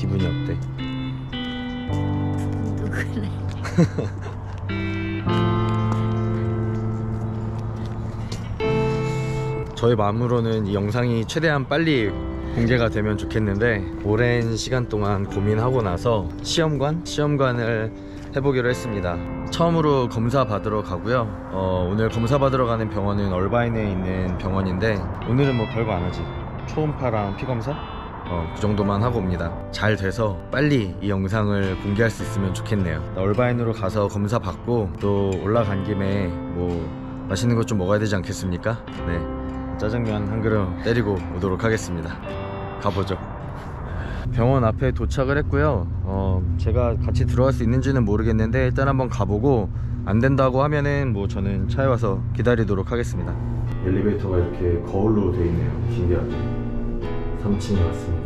기분이 어때? 그래. 저의 마음으로는 이 영상이 최대한 빨리 공개가 되면 좋겠는데, 오랜 시간 동안 고민하고 나서 시험관을 해보기로 했습니다. 처음으로 검사 받으러 가고요. 오늘 검사 받으러 가는 병원은 얼바인에 있는 병원인데, 오늘은 뭐 별거 안 하지. 초음파랑 피검사? 그 정도만 하고 옵니다. 잘 돼서 빨리 이 영상을 공개할 수 있으면 좋겠네요. 얼바인으로 가서 검사 받고 또 올라간 김에 뭐 맛있는 것 좀 먹어야 되지 않겠습니까? 네, 짜장면 한 그릇 때리고 오도록 하겠습니다. 가보죠. 병원 앞에 도착을 했고요. 제가 같이 들어갈 수 있는지는 모르겠는데 일단 한번 가보고, 안 된다고 하면은 뭐 저는 차에 와서 기다리도록 하겠습니다. 엘리베이터가 이렇게 거울로 되어 있네요. 신기하게. 3층에 왔습니다.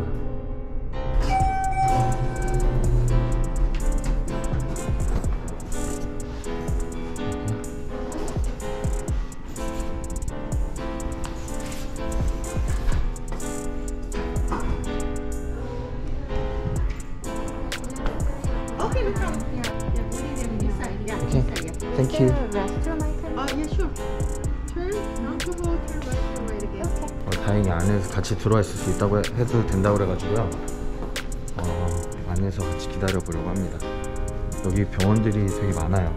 Okay, thank you. Yeah, sure. Turn, non-provoked, turn right, turn right again. 다행히 안에서 같이 들어와 있을 수 있다고 해도 된다고 그래가지고요. 안에서 같이 기다려 보려고 합니다. 여기 병원들이 되게 많아요.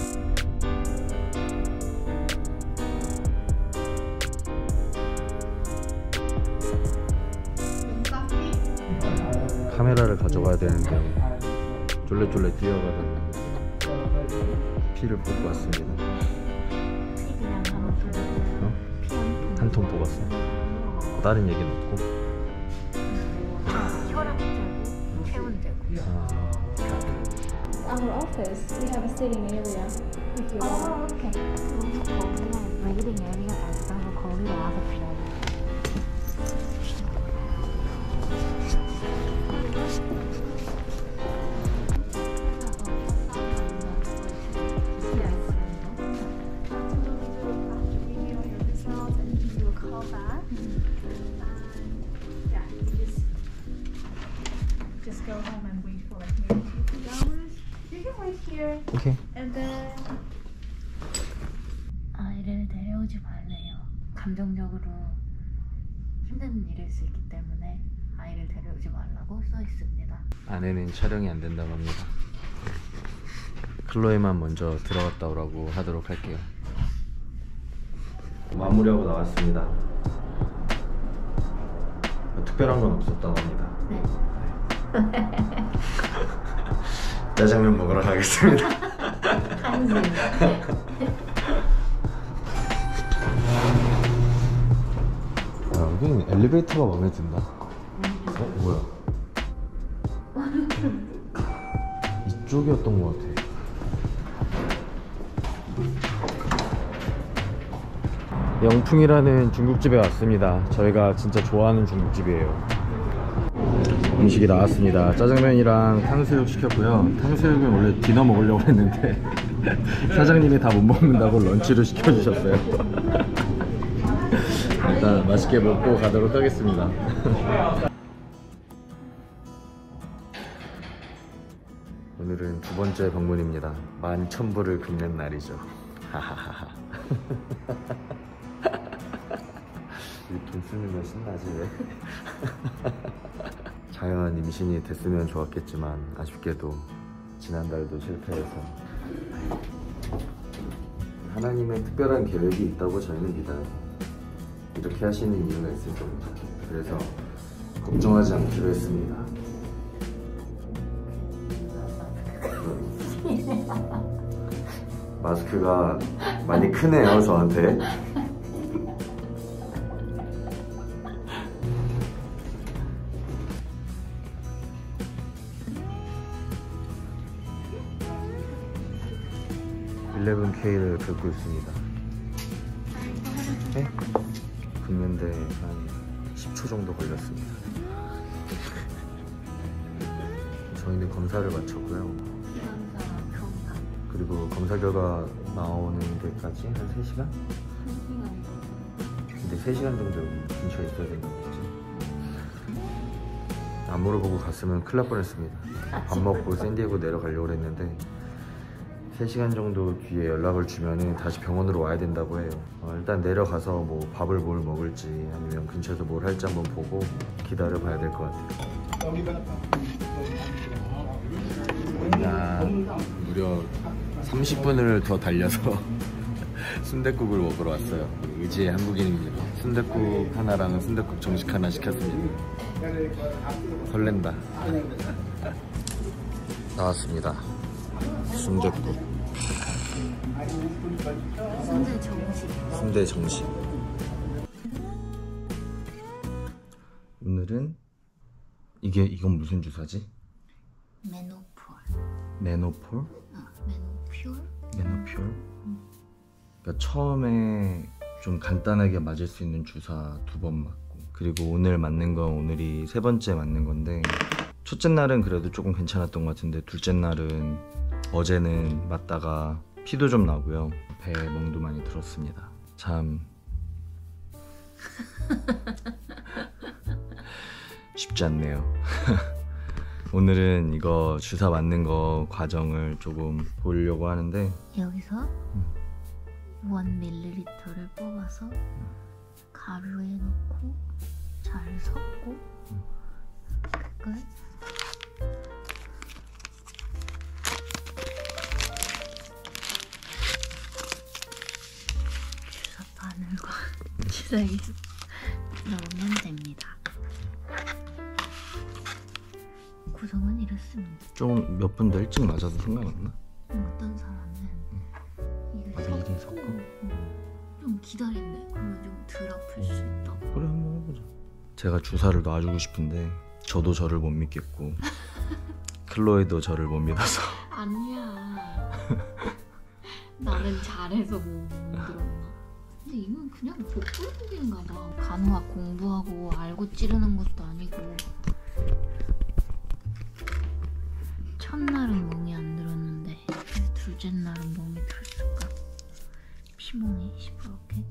카메라를 가져가야 되는데 쫄래쫄래 뛰어가다가 피를 뽑고 왔습니다. 한 통 뽑았어. 다른 얘기는 없고. 혈압제고 체온제고. Our office, we have a sitting area. If you want. 오케이. 거기는 웨이팅 에리어가 있어서 거기로 와서 기다려. Just go home and wait for like maybe 2 hours. You can wait here 오케이. and then 아이를 데려오지 말래요. 감정적으로 힘든 일일 수 있기 때문에 아이를 데려오지 말라고 써 있습니다. 안에는 촬영이 안 된다고 합니다. 클로에만 먼저 들어갔다 오라고 하도록 할게요. 마무리하고 나왔습니다. 특별한 건 없었다고 합니다. 네. 짜장면 먹으러 가겠습니다. 한숨. 여기는 엘리베이터가 마음에 든다. 뭐야? 이쪽이었던 것 같아. 영풍이라는 중국집에 왔습니다. 저희가 진짜 좋아하는 중국집이에요. 음식이 나왔습니다. 짜장면이랑 탕수육 시켰고요. 탕수육은 원래 디너 먹으려고 했는데 사장님이 다 못 먹는다고 런치로 시켜주셨어요. 일단 맛있게 먹고 가도록 하겠습니다. 오늘은 두 번째 방문입니다. 11,000불을 긁는 날이죠. 하하하하. 돈 쓰는 거 신나지 왜? 자연 임신이 됐으면 좋았겠지만 아쉽게도 지난달도 실패해서, 하나님의 특별한 계획이 있다고 저희는 믿어요. 이렇게 하시는 이유가 있을 겁니다. 그래서 걱정하지 않기로 했습니다. 마스크가 많이 크네요, 저한테. (11K를) 긁고 있습니다. 네? 긁는데 한 10초 정도 걸렸습니다. 저희는 검사를 마쳤고요. 그리고 검사 결과 나오는 데까지 한 3시간? 근데 3시간 정도 근처에 있어야 된다고 했지. 안 물어보고 갔으면 큰일 날 뻔했습니다. 밥 먹고 샌디에고 내려가려고 했는데 3시간 정도 뒤에 연락을 주면은 다시 병원으로 와야 된다고 해요. 일단 내려가서 뭐 밥을 뭘 먹을지 아니면 근처에서 뭘 할지 한번 보고 기다려 봐야 될 것 같아요. 무려 30분을 더 달려서 순댓국을 먹으러 왔어요. 의지의 한국인입니다. 순댓국 하나랑 순댓국 정식 하나 시켰습니다. 설렌다. 나왔습니다. 순댓국. 순대 정식. 순대 정식. 오늘은 이건 무슨 주사지? 메노폴. 메노폴? 메노퓨얼? 메노퓨얼? 그러니까 처음에 좀 간단하게 맞을 수 있는 주사 2번 맞고, 그리고 오늘 맞는 건 오늘이 3번째 맞는 건데, 첫째 날은 그래도 조금 괜찮았던 것 같은데 둘째 날은 어제는 맞다가 피도 좀 나고요. 배에 멍도 많이 들었습니다. 참 쉽지 않네요. 오늘은 이거 주사 맞는 거 과정을 조금 보려고 하는데, 여기서 1ml를 뽑아서 가루에 넣고 잘 섞고 끝. 주사 바늘과 주사기를 넣으면 됩니다. 구성은 이렇습니다. 좀 몇 분 더 일찍 맞아도 상관없나? 어떤 사람은 이게 미리 섞어? 좀 기다린대. 그러면 좀 덜 아플 수 있다고. 그래, 한번 해보자. 제가 주사를 놔주고 싶은데 저도 저를 못 믿겠고 클로에도 저를 못 믿어서. 아니야. 나는 잘해서 못 들었나? 근데 이건 그냥 복불복인가 봐. 간호학 공부하고 알고 찌르는 것도 아니고. 첫날은 멍이 안 들었는데 왜 둘째 날은 멍이 들었을까? 피멍이 시끄럽게.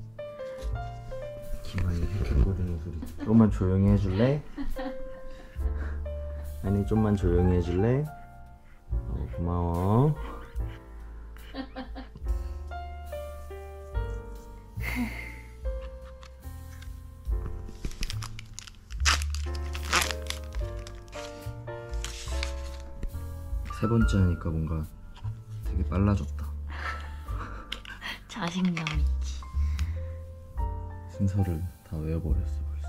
기만이 헥헥거리는 소리. 좀만 조용히 해줄래? 아니, 좀만 조용히 해줄래? 고마워. 세 번째 하니까 뭔가 되게 빨라졌다. 자신감 있지. 순서를 다 외워버렸어 벌써.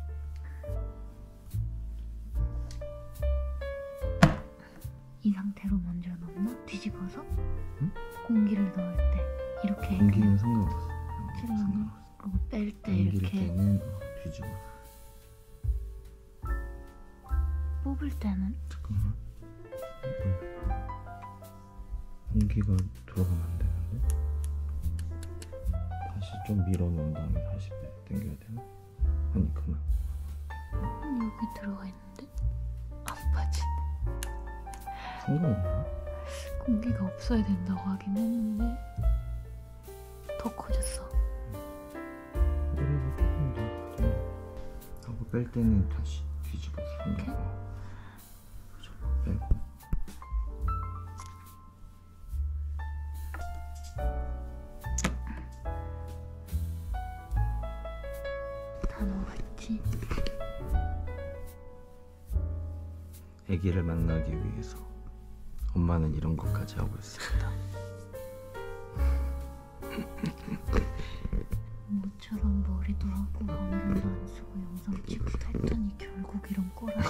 이 상태로 먼저 넣나? 뒤집어서? 응? 공기를 넣을 때 이렇게 공기는 상관없어. 찔러서 그리고 뺄 때 옮길 이렇게 때는 뒤집어. 뽑을 때는 잠깐만. 공기가 들어가면 안 되는데. 다시 좀 밀어놓은 다음에 다시 당겨야 되나? 아니, 그만. 여기 들어가 있는데 안 빠지네. 상관없나? 공기가 없어야 된다고 하긴 했는데 더 커졌어. 그래도 조금 더 하고 뺄 때는 다시 뒤집어서 이렇게? 빼고. 다 넣어봤지? 아기를 만나기 위해서 엄마는 이런 것까지 하고 있습니다. 모처럼 머리도 하고 안경도 안 쓰고 영상 찍었다 했더니 결국 이런 거라.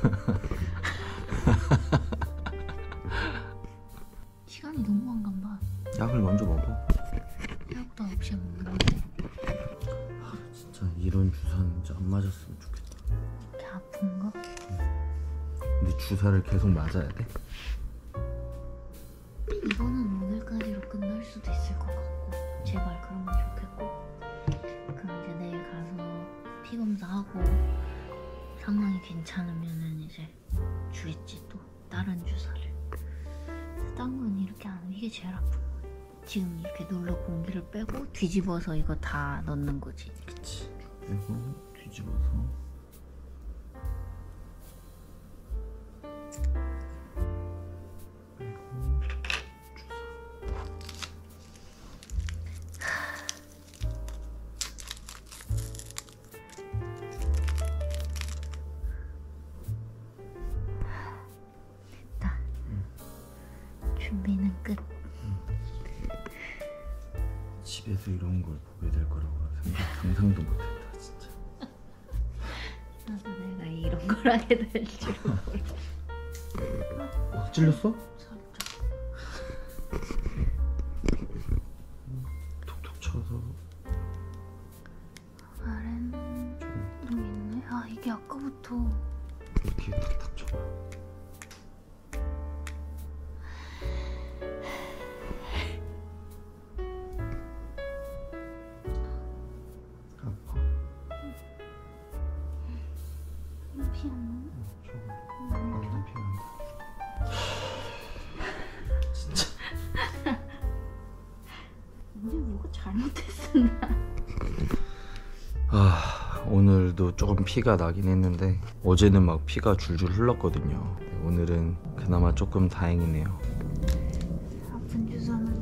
시간이 너무 안 간 봐. 약을 먼저 먹어. 약도 9시에 먹는데 진짜 이런 주사는 진짜 안 맞았으면 좋겠다. 이렇게 아픈 거? 근데 주사를 계속 맞아야 돼? 이거는 오늘까지로 끝날 수도 있을 것 같고, 제발 그러면 좋겠고. 그럼 이제 내일 가서 피 검사하고 상황이 괜찮으면은 이제 주겠지, 또 다른 주사를. 딴 건 이렇게 안 하고 이게 제일 아픈 거야. 지금 이렇게 눌러 공기를 빼고 뒤집어서 이거 다 넣는 거지. 그치. 빼고 뒤집어서 준비는 끝. 집에서 이런 걸 보게 될 거라고 상상도 못했다 진짜. 나도 내가 이런 걸 하게 될 줄은 몰라. 찔렸어? 살짝. 톡톡 쳐서 아래는 좀 있네. 아 이게 아까부터 이렇게 탁탁 쳐봐. 아파? 피안 나 피한다. 우리 뭐가 잘못했었나? 오늘도 조금 피가 나긴 했는데 어제는 막 피가 줄줄 흘렀거든요. 오늘은 그나마 조금 다행이네요. 아픈 주사는